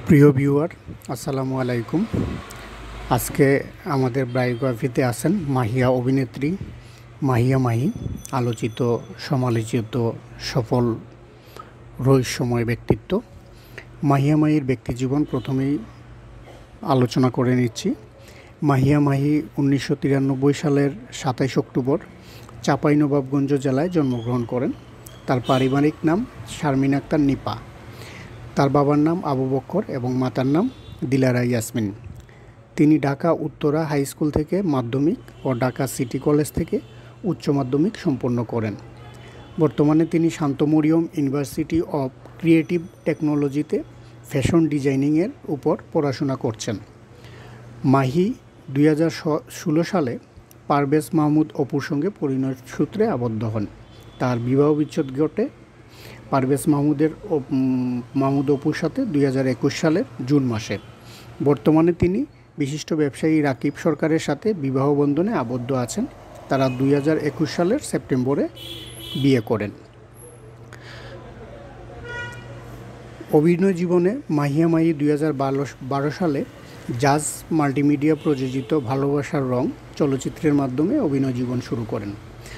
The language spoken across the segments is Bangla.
প্রিয় ভিউয়ার, আসসালামু আলাইকুম। আজকে আমাদের বায়োগ্রাফিতে আছেন মাহিয়া অভিনেত্রী মাহিয়া মাহি, আলোচিত সমালোচিত সফল রহস্যময় ব্যক্তিত্ব। মাহিয়া মাহির ব্যক্তিজীবন প্রথমেই আলোচনা করে নিচ্ছি। মাহিয়া মাহি 1993 সালের 27 অক্টোবর চাঁপাইনবাবগঞ্জ জেলায় জন্মগ্রহণ করেন। তার পারিবারিক নাম শারমিন আক্তার নিপা। তার বাবার নাম আবু বক্কর এবং মাতার নাম দিলারা ইয়াসমিন। তিনি ঢাকা উত্তরা হাই স্কুল থেকে মাধ্যমিক ও ঢাকা সিটি কলেজ থেকে উচ্চ মাধ্যমিক সম্পন্ন করেন। বর্তমানে তিনি Shanto Mariam university of creative টেকনোলজিতে ফ্যাশন ডিজাইনিংয়ের উপর পড়াশোনা করছেন। মাহি 2016 সালে পারভেজ মাহমুদ অপুর সঙ্গে পরিণয় সূত্রে আবদ্ধ হন। তার বিবাহ বিচ্ছেদ ঘটে পারভেজ মাহমুদ অপুর সাথে 2021 সালের জুন মাসে। বর্তমানে তিনি বিশিষ্ট ব্যবসায়ী রাকিব সরকারের সাথে বিবাহ বন্ধনে আবদ্ধ আছেন। তারা 2021 সালের সেপ্টেম্বরে বিয়ে করেন। অভিনয় জীবনে মাহিয়া মাহি 2012 সালে জাজ মাল্টিমিডিয়া প্রযোজিত ভালোবাসার রং চলচ্চিত্রের মাধ্যমে অভিনয় জীবন শুরু করেন।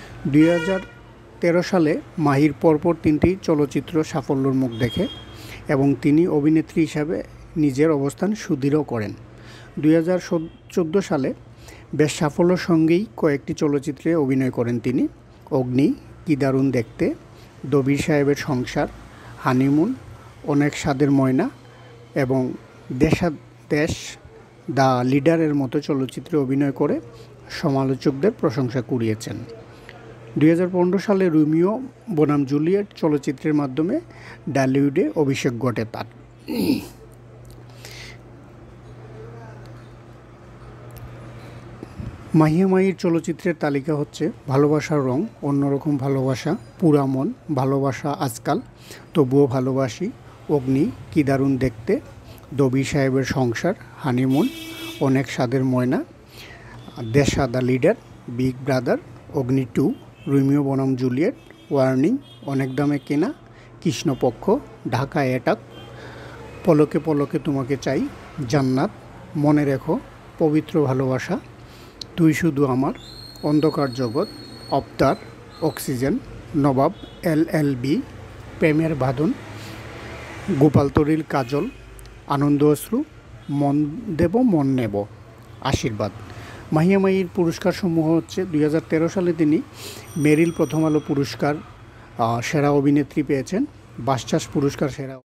2013 সালে মাহির পরপর 3টি চলচ্চিত্র সাফল্যের মুখ দেখে এবং তিনি অভিনেত্রী হিসাবে নিজের অবস্থান সুদৃঢ় করেন। 2014 সালে বেশ সাফল্যের সঙ্গেই কয়েকটি চলচ্চিত্রে অভিনয় করেন তিনি। অগ্নি, কি দারুণ দেখতে, দবির সাহেবের সংসার, হানিমুন, অনেক স্বাদের ময়না এবং দেশ দ্য লিডারের মতো চলচ্চিত্রে অভিনয় করে সমালোচকদের প্রশংসা কুড়িয়েছেন। 2015 সালে রোমিও বনাম জুলিয়েট চলচ্চিত্রের মাধ্যমে ঢালিউডে অভিষেক ঘটে তার। মাহিয়া মাহির চলচ্চিত্রের তালিকা হচ্ছে ভালোবাসার রং, অন্যরকম ভালোবাসা, পুরা মন, ভালোবাসা আজকাল, তবুও ভালোবাসি, অগ্নি, কি দারুণ দেখতে, দবির সাহেবের সংসার, হানিমুন, অনেক স্বাদের ময়না, দেশ the leader, big brother, Agni 2, Romeo বনাম জুলিয়েট, ওয়ার্নিং, অনেক দামে কেনা, কৃষ্ণপক্ষ, ঢাকা অ্যাটাক, পলকে পলকে তোমাকে চাই, জান্নাত, মনে রেখো, পবিত্র ভালোবাসা, তুই শুধু আমার, অন্ধকার জগৎ, অবতার, অক্সিজেন, নবাব, LLB, প্রেমের বাঁধন, গোপালতরীর কাজল, আনন্দ অশ্রু, মন দেব মন নেব, আশীর্বাদ। মাহিয়া মাহির পুরস্কারসমূহ হচ্ছে 2013 সালে তিনি মেরিল প্রথম আলো পুরস্কার সেরা অভিনেত্রী পেয়েছেন, বাচসাস পুরস্কার সেরা